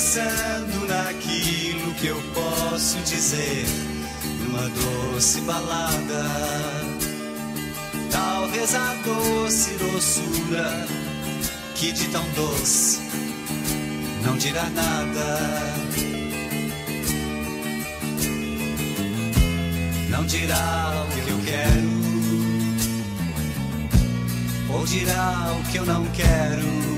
pensando naquilo que eu posso dizer numa doce balada. Talvez a doce doçura que de tão doce não dirá nada. Não dirá o que eu quero, ou dirá o que eu não quero.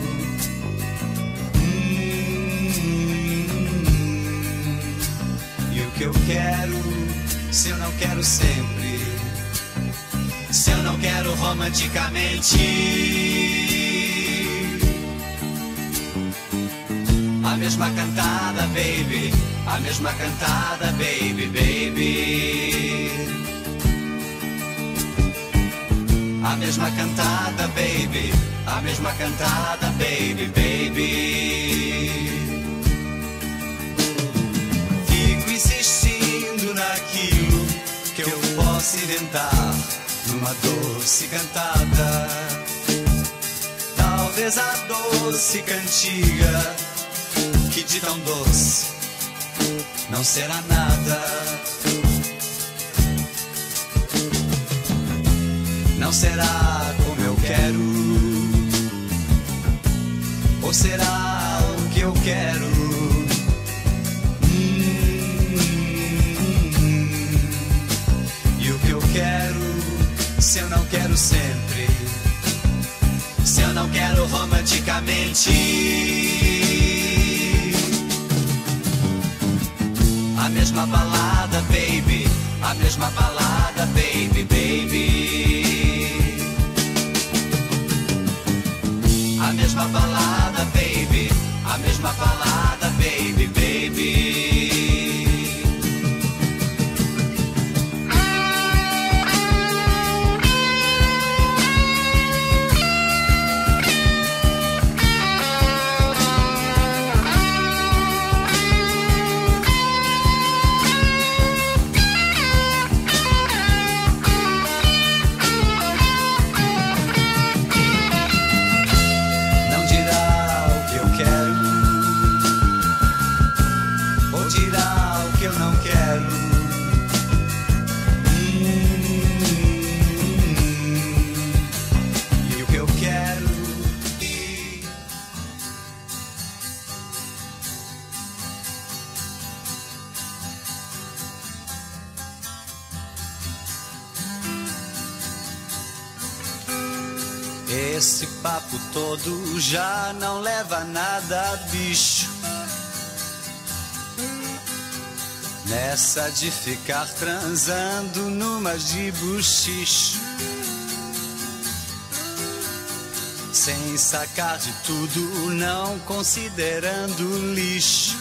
E o que eu quero, se eu não quero sempre, se eu não quero romanticamente. A mesma cantada, baby, a mesma cantada, baby, baby. A mesma cantada, baby, a mesma cantada, baby, baby. Fico insistindo naquilo que eu posso inventar numa doce cantada. Talvez a doce cantiga que de tão doce não será nada. Não será como eu quero, ou será o que eu quero. E o que eu quero, se eu não quero sempre, se eu não quero romanticamente. A mesma balada, baby, a mesma balada, baby, baby. A mesma balada, baby, a mesma balada, baby, baby. Esse papo todo já não leva a nada, bicho. Nessa de ficar transando numa de buchicho, sem sacar de tudo, não considerando lixo.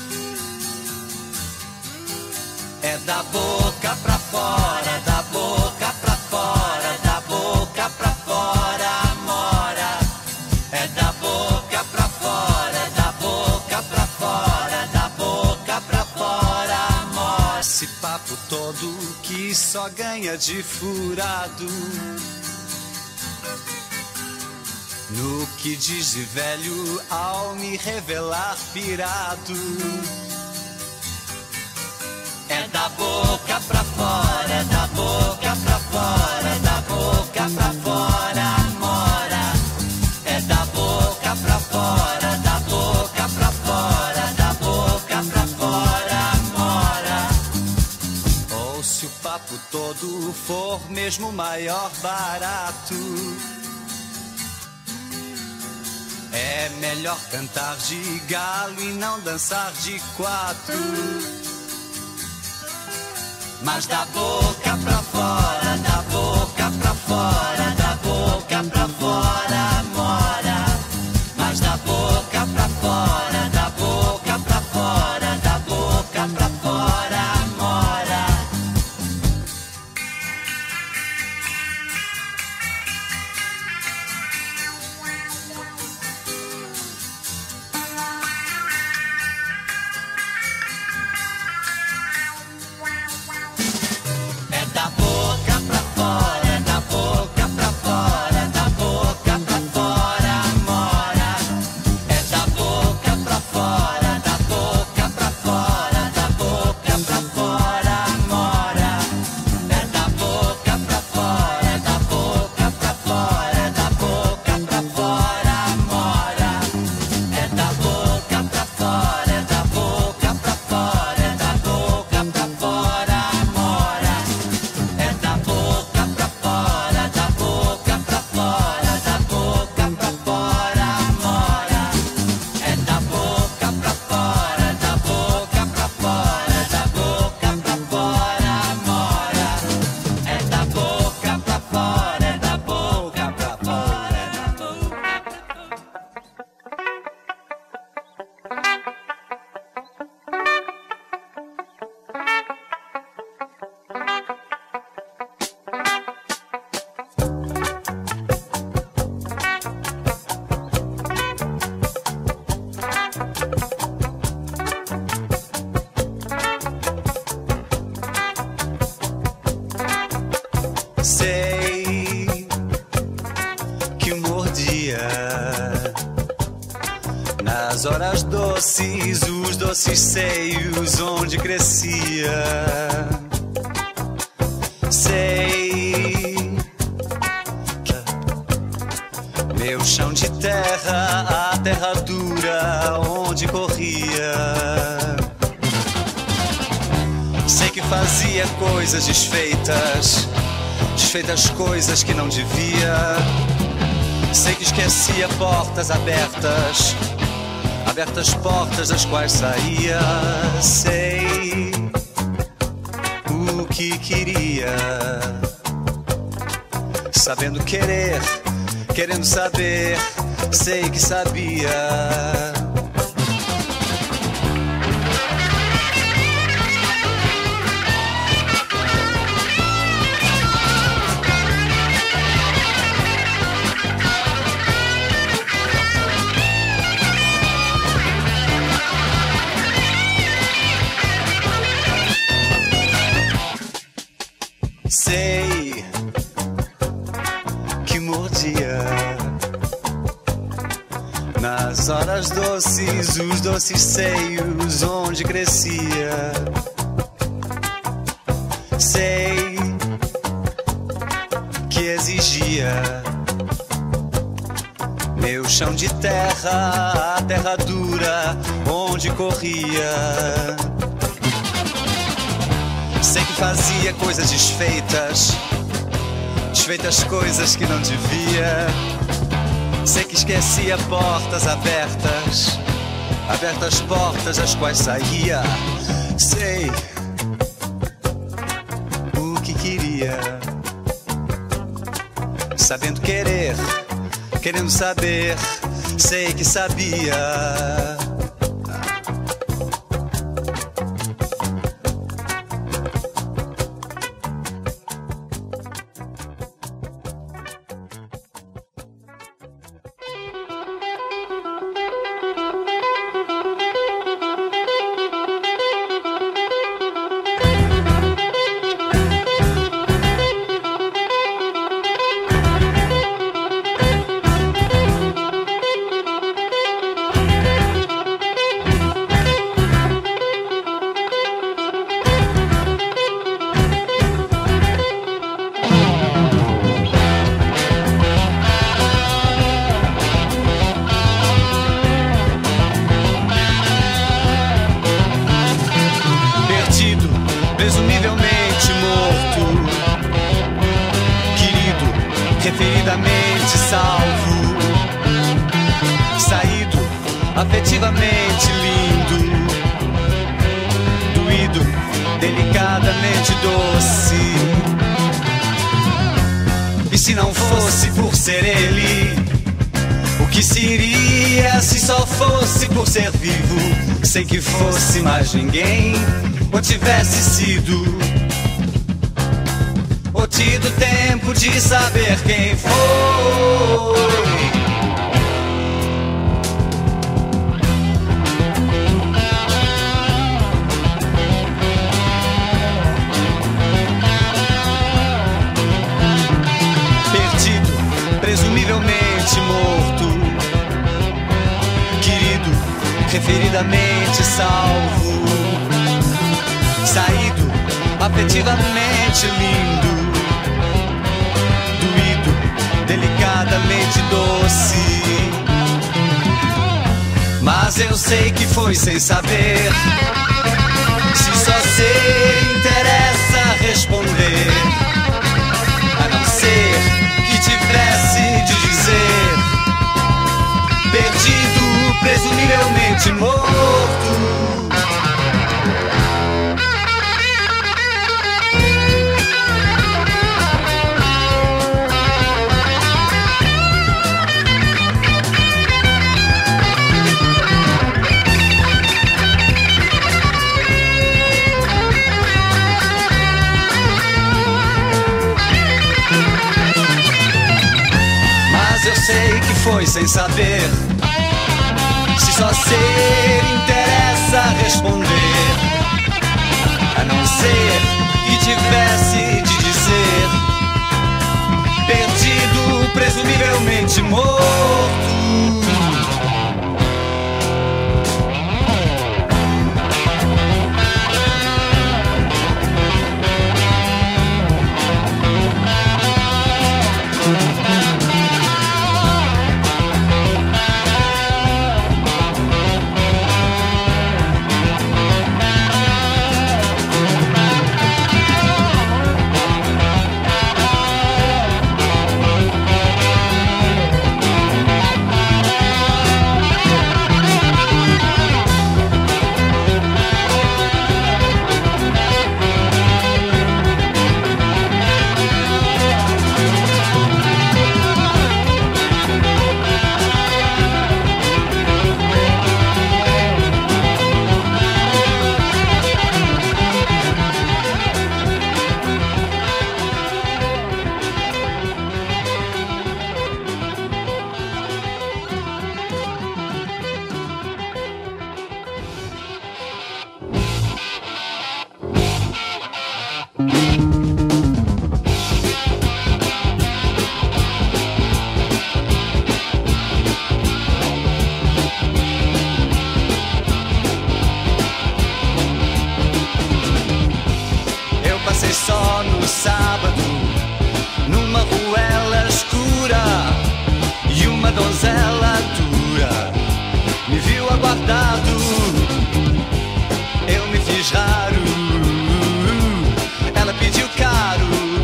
É da boca pra fora, da boca pra fora, da boca pra fora. É da boca pra fora, da boca pra fora, da boca pra fora, amor. Esse papo todo que só ganha de furado, no que diz de velho ao me revelar pirado. É da boca pra fora, da boca pra fora, da boca pra fora, amora. É da boca pra fora, da boca pra fora, da boca pra fora, amora. Ou se o papo todo for mesmo maior barato, é melhor cantar de galo e não dançar de quatro. Mas da boca pra fora, da boca pra fora, da boca pra fora, mora. Mas da boca pra fora, da boca pra fora, da boca pra fora, mora. É da boca pra fora, da boca pra fora, da boca pra fora, mora. É da boca pra fora. horas doces, os doces seios onde crescia. Sei, meu chão de terra, a terra dura onde corria. Sei que fazia coisas desfeitas, desfeitas coisas que não devia. Sei que esquecia portas abertas, abertas portas das quais saía. Sei o que queria, sabendo querer, querendo saber, sei que sabia. Sei que mordia nas horas doces, os doces seios onde crescia. Sei que exigia meu chão de terra, a terra dura onde corria. Sei que fazia coisas desfeitas, desfeitas coisas que não devia. Sei que esquecia portas abertas, abertas portas das quais saía. Sei o que queria, sabendo querer, querendo saber, sei que sabia. Presumivelmente morto, querido, referidamente salvo, saído, afetivamente lindo, doído, delicadamente doce. E se não fosse por ser ele, o que seria se só fosse por ser vivo, sem que fosse mais ninguém, ou tivesse sido, ou tido tempo de saber quem foi. Perdido, presumivelmente morto, querido, referidamente salvo, saído, afetivamente lindo, doído, delicadamente doce. Mas eu sei que foi sem saber, se só se interessa responder, a não ser que tivesse de dizer, perdido, presumivelmente morto. Sei que foi sem saber, se só ser interessa responder, a não ser que tivesse de dizer, perdido, presumivelmente morto. tênis raro. Ela pediu caro.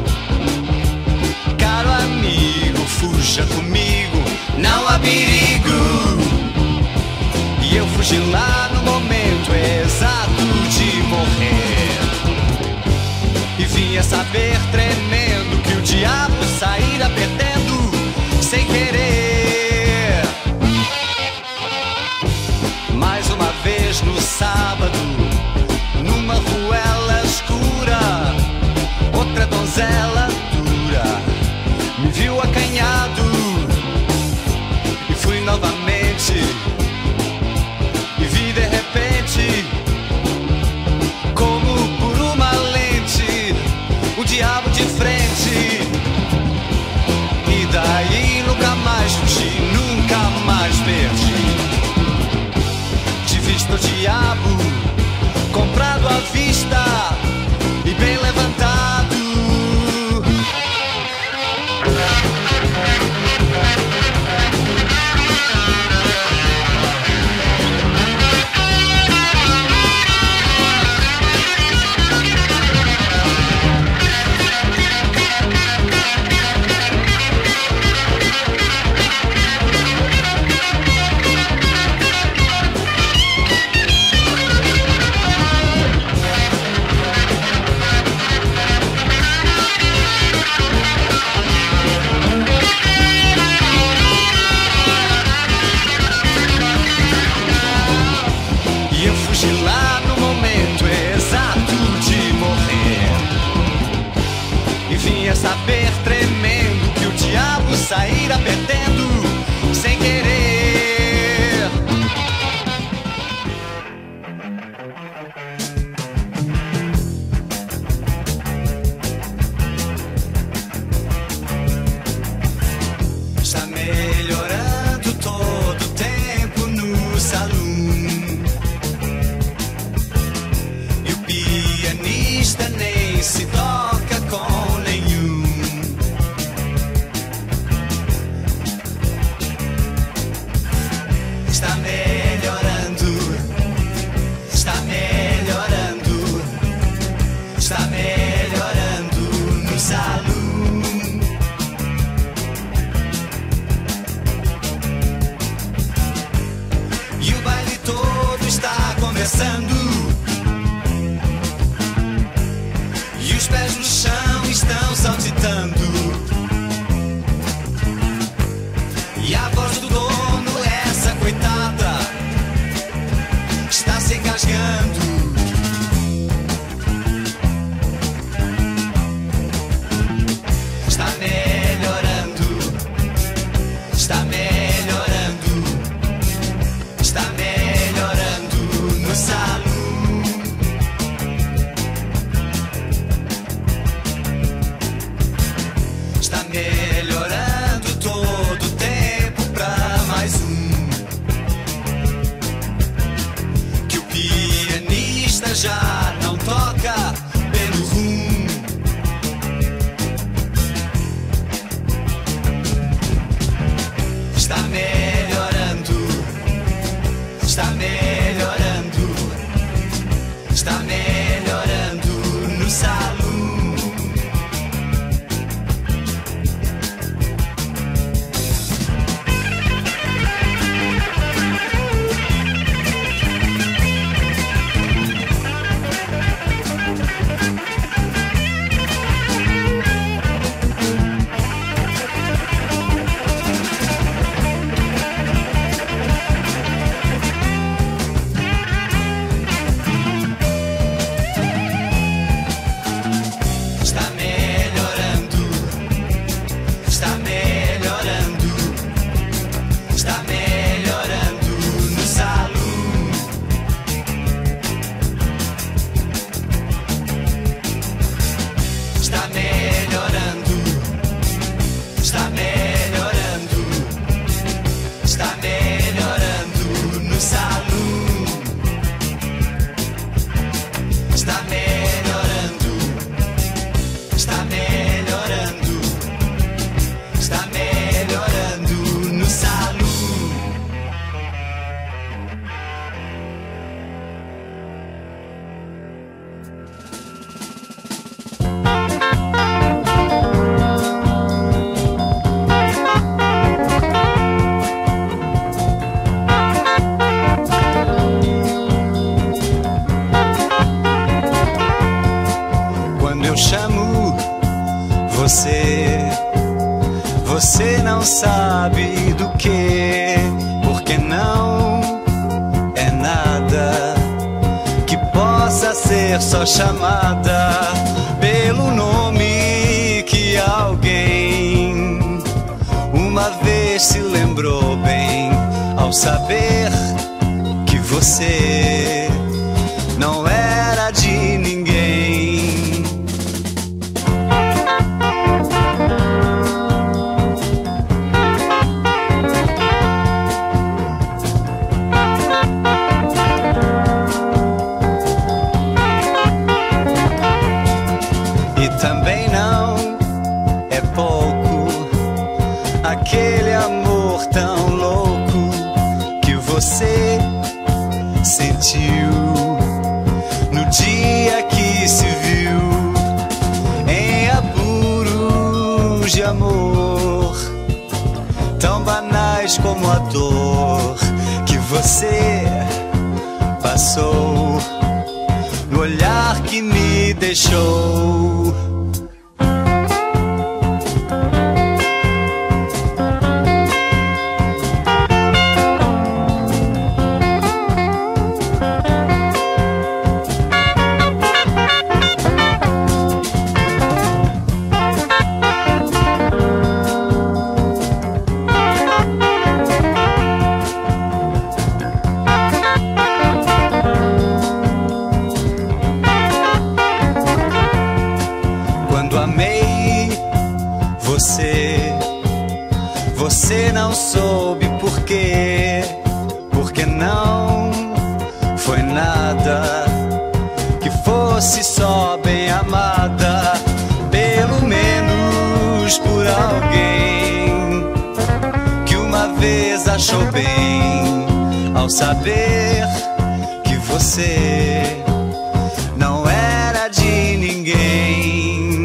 Caro amigo, fuja comigo, não há perigo. E eu fugi lá no momento exato de morrer. E vinha saber tremendo que o diabo saíra perdendo sem querer. Mais uma vez no sábado, numa ruela escura, outra donzela dura me viu acanhado. E fui novamente, e vi de repente, como por uma lente, o diabo de frente. E daí nunca mais fugi, nunca mais perdi. De vista o diabo, comprado à vista e bem levantado. Saber tremendo que o diabo saíra perdendo sem querer. Está melhorando todo o tempo no salão. E o pianista nem se toca com e os pés no chão estão saltitando. E a voz do dono, essa coitada, está se engasgando. Está melhorando, está melhorando, está melhorando no salão. Está melhorando todo o tempo pra mais um. Que o pianista já não toca pelo rum. Está melhorando, está melhorando, está melhorando no salão. não sabe do que, porque não é nada que possa ser só chamada pelo nome que alguém uma vez se lembrou bem ao saber que você não era de ninguém. E também não é pouco aquele amor tão louco que você sentiu no dia que se viu em apuros de amor, tão banais como a dor que você passou no olhar que me deixou. Você não soube por quê, porque não foi nada que fosse só bem amada, pelo menos por alguém que uma vez achou bem ao saber que você não era de ninguém.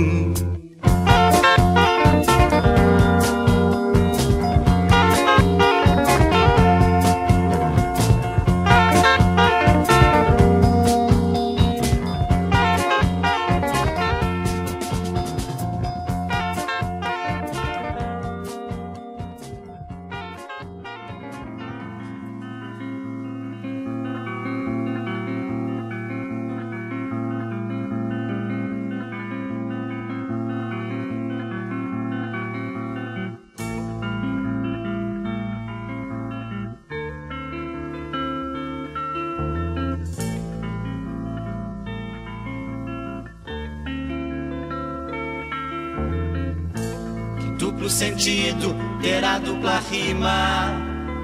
Duplo sentido terá dupla rima,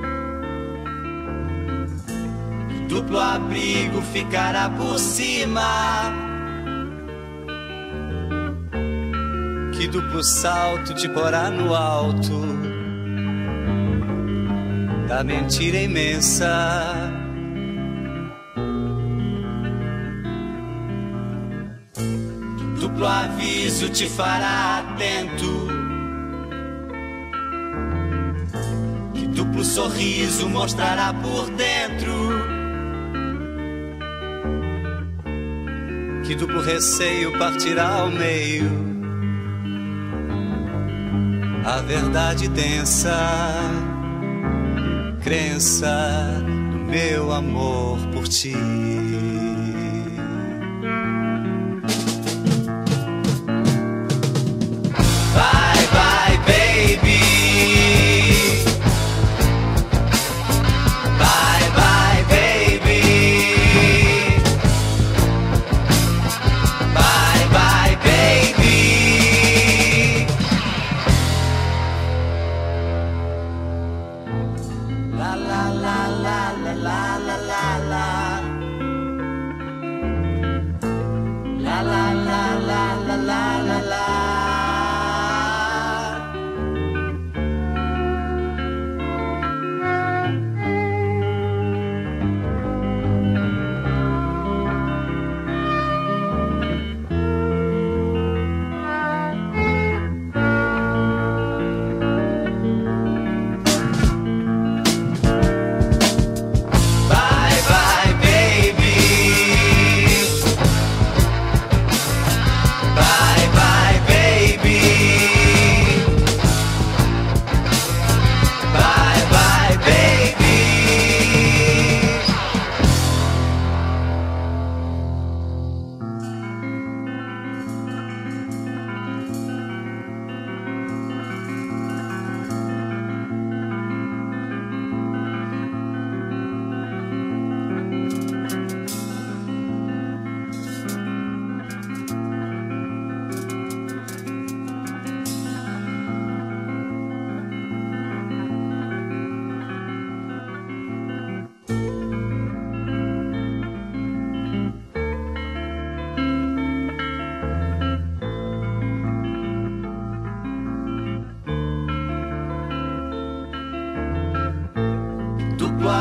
duplo abrigo ficará por cima, que duplo salto te porá no alto da mentira imensa. Duplo aviso te fará atento, duplo sorriso mostrará por dentro, que duplo receio partirá ao meio a verdade densa, crença no meu amor por ti. Bye bye baby, la la la la la la la la la.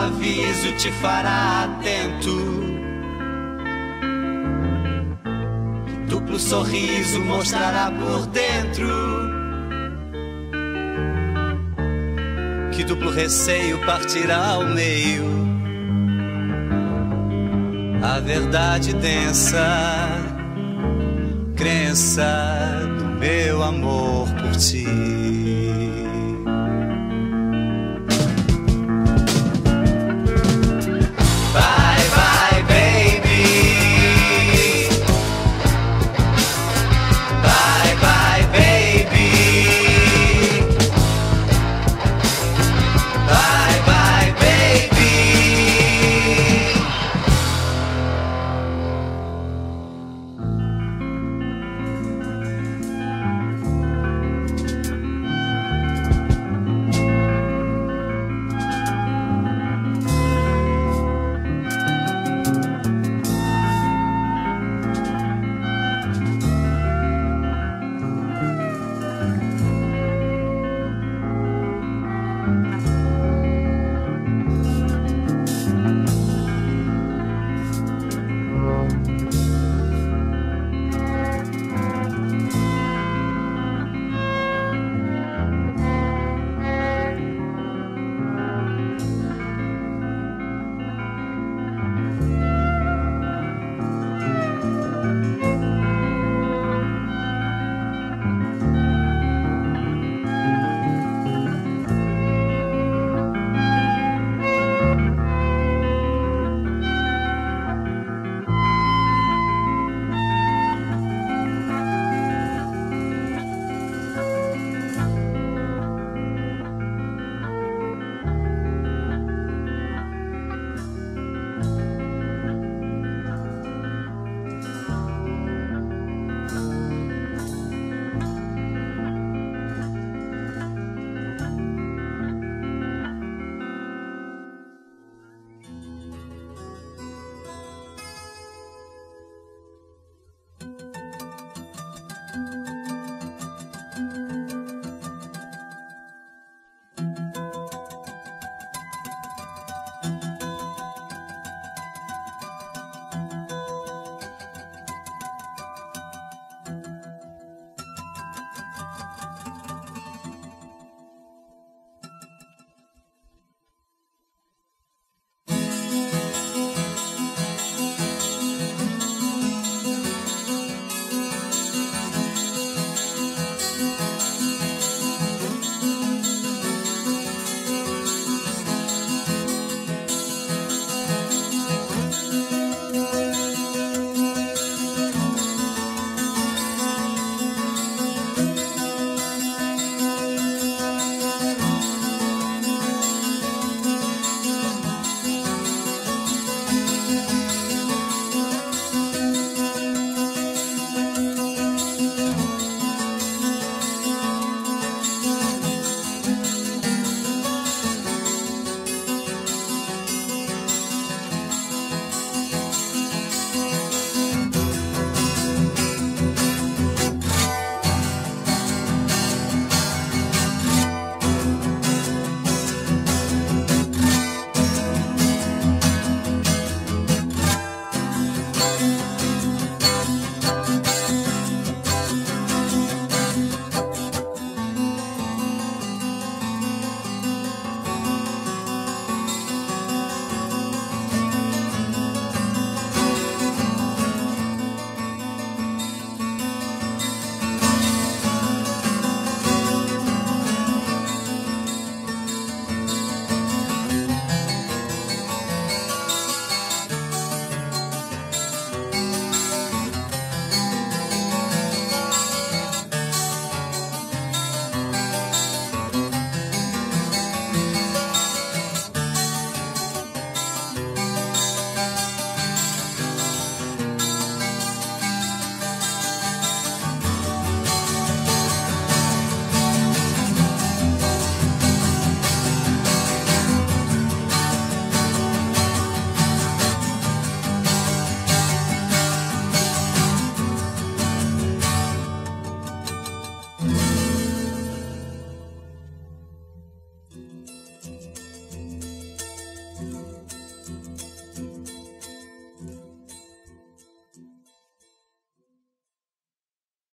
aviso te fará atento. Duplo sorriso mostrará por dentro. Que duplo receio partirá ao meio. A verdade densa, crença do meu amor por ti.